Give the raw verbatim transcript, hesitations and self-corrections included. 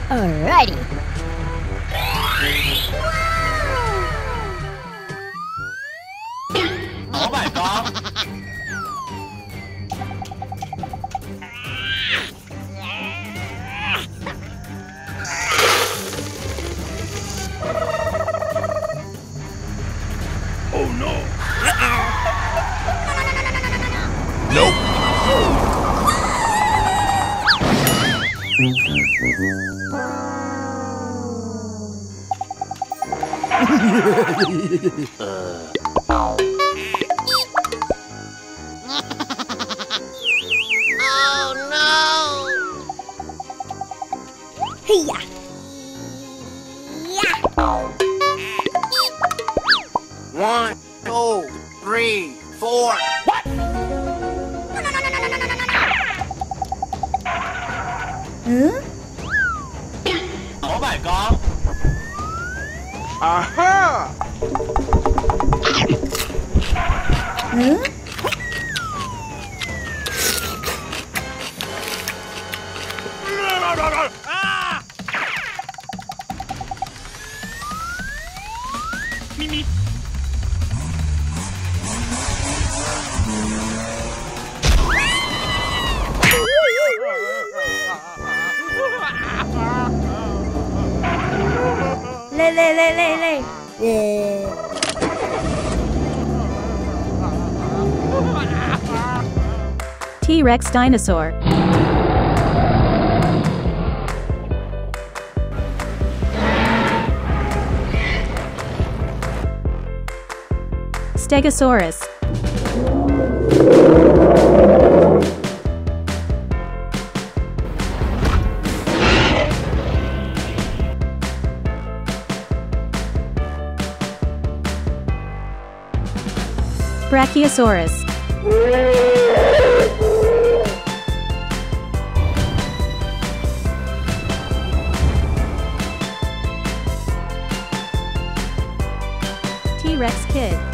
Alrighty. Oh my god. Oh no. Nope. uh. Oh no! Hiya! Yeah! One, two, three, four. What? Huh? Oh my god. Aha! Huh? Ah! Mimi. Le le le le le. Yeah. T-Rex dinosaur. Stegosaurus. Brachiosaurus. T-Rex kid.